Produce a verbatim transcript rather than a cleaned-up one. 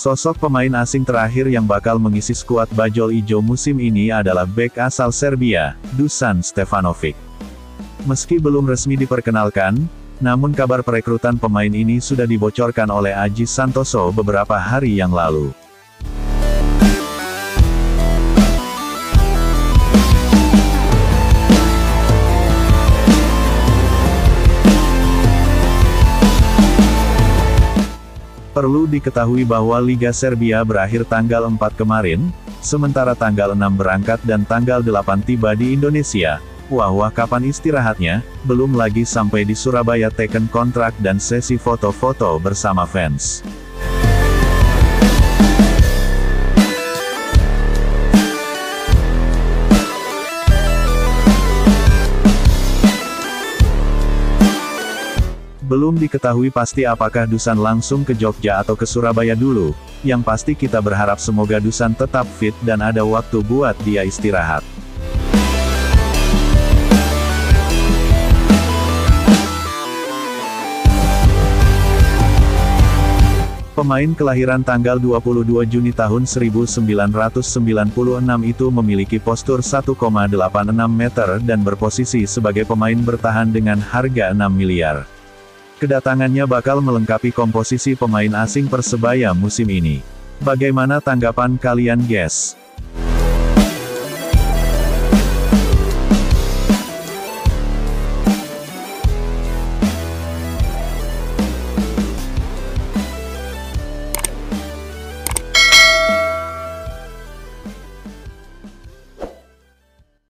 Sosok pemain asing terakhir yang bakal mengisi skuad Bajul Ijo musim ini adalah bek asal Serbia, Dusan Stevanovic. Meski belum resmi diperkenalkan, namun kabar perekrutan pemain ini sudah dibocorkan oleh Aji Santoso beberapa hari yang lalu. Perlu diketahui bahwa Liga Serbia berakhir tanggal empat kemarin, sementara tanggal enam berangkat dan tanggal delapan tiba di Indonesia. Wah wah kapan istirahatnya, belum lagi sampai di Surabaya teken kontrak dan sesi foto-foto bersama fans. Belum diketahui pasti apakah Dusan langsung ke Jogja atau ke Surabaya dulu, yang pasti kita berharap semoga Dusan tetap fit dan ada waktu buat dia istirahat. Pemain kelahiran tanggal dua puluh dua Juni tahun seribu sembilan ratus sembilan puluh enam itu memiliki postur satu koma delapan enam meter dan berposisi sebagai pemain bertahan dengan harga enam miliar. Kedatangannya bakal melengkapi komposisi pemain asing Persebaya musim ini. Bagaimana tanggapan kalian guys?